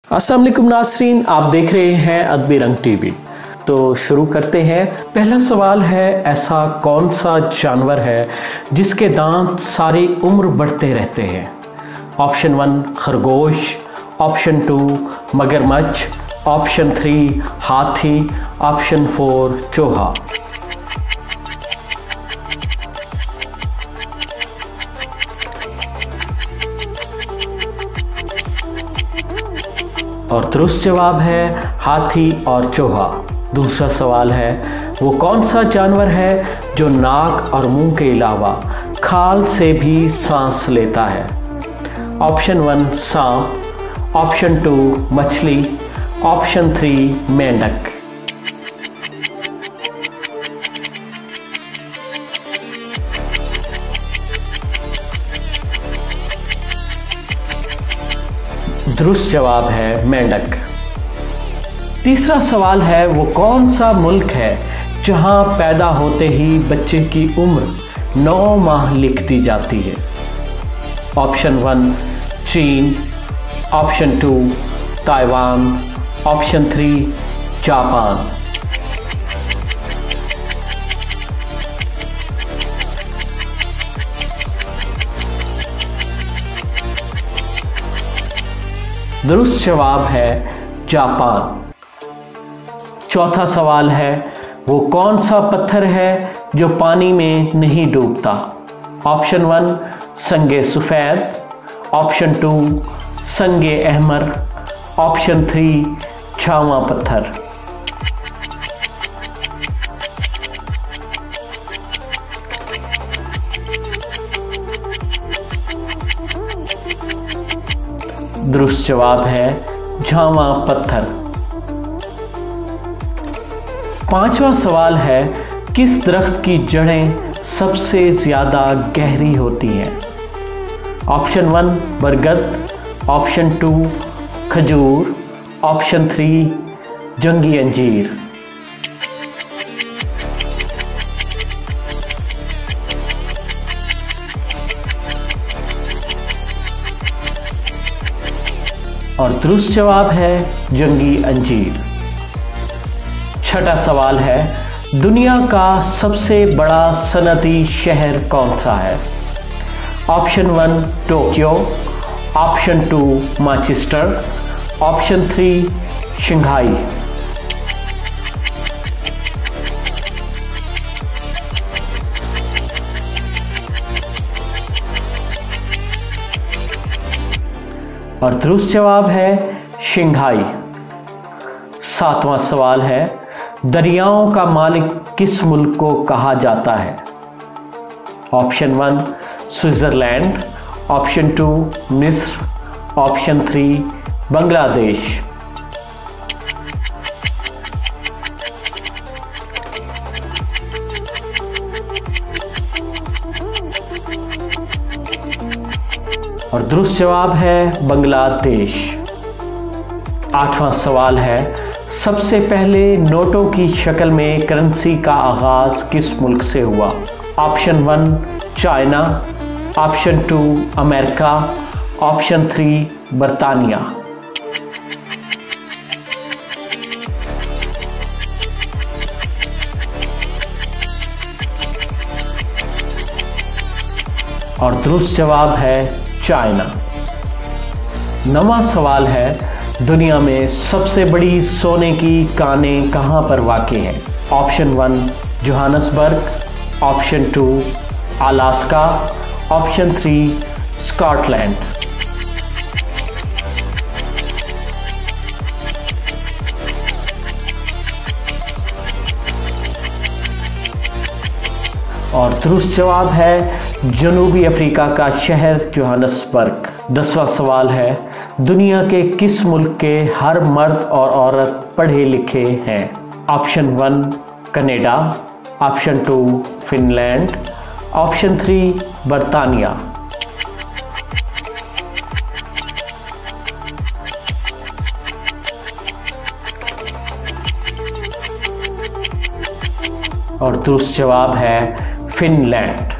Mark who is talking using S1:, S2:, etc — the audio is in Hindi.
S1: अस्सलाम वालेकुम नाज़रीन, आप देख रहे हैं अदबी रंग टीवी। तो शुरू करते हैं। पहला सवाल है, ऐसा कौन सा जानवर है जिसके दांत सारी उम्र बढ़ते रहते हैं? ऑप्शन 1 खरगोश, ऑप्शन 2 मगरमच्छ, ऑप्शन 3 हाथी, ऑप्शन 4 चूहा। और दुरुस्त जवाब है हाथी और चूहा। दूसरा सवाल है, वो कौन सा जानवर है जो नाक और मुंह के अलावा खाल से भी सांस लेता है? ऑप्शन 1 सांप, ऑप्शन 2 मछली, ऑप्शन 3 मेंढक। दुरुस्त जवाब है मेंढक। तीसरा सवाल है, वो कौन सा मुल्क है जहां पैदा होते ही बच्चे की उम्र 9 माह लिख दी जाती है? ऑप्शन 1 चीन, ऑप्शन 2 ताइवान, ऑप्शन 3 जापान। दुरुस्त जवाब है जापान। चौथा सवाल है, वो कौन सा पत्थर है जो पानी में नहीं डूबता? ऑप्शन 1 संगे सफ़ेद, ऑप्शन 2 संगे अहमर, ऑप्शन 3 छावा पत्थर। दुरुस्त जवाब है झावा पत्थर। पांचवा सवाल है, किस दरख्त की जड़ें सबसे ज्यादा गहरी होती हैं? ऑप्शन 1 बरगद, ऑप्शन 2 खजूर, ऑप्शन 3 जंगी अंजीर। और दुरुस्त जवाब है जंगी अंजीर। छठा सवाल है, दुनिया का सबसे बड़ा सनअती शहर कौन सा है? Option 1 Tokyo, option 2 Manchester, option 3 Shanghai. और दुरुस्त जवाब है शंघाई। सातवां सवाल है, दरियाओं का मालिक किस मुल्क को कहा जाता है? ऑप्शन 1 स्विट्जरलैंड, ऑप्शन 2 मिस्र, ऑप्शन 3 बांग्लादेश। और दुरुस्त जवाब है बांग्लादेश। आठवां सवाल है, सबसे पहले नोटों की शक्ल में करेंसी का आगाज किस मुल्क से हुआ? Option 1 China, option 2 America, option 3 बरतानिया। और दुरुस्त जवाब है चाइना। नवा सवाल है, दुनिया में सबसे बड़ी सोने की कानें कहां पर वाक़ है? Option 1 Johannesburg, option 2 Alaska, option 3 Scotland. और दुरुस्त जवाब है जनूबी अफ्रीका का शहर जोहान्सबर्ग। 10वां सवाल है, दुनिया के किस मुल्क के हर मर्द और औरत पढ़े लिखे हैं? Option 1 Canada, option 2 Finland, option 3 बरतानिया। और दुरुस्त जवाब है फिनलैंड।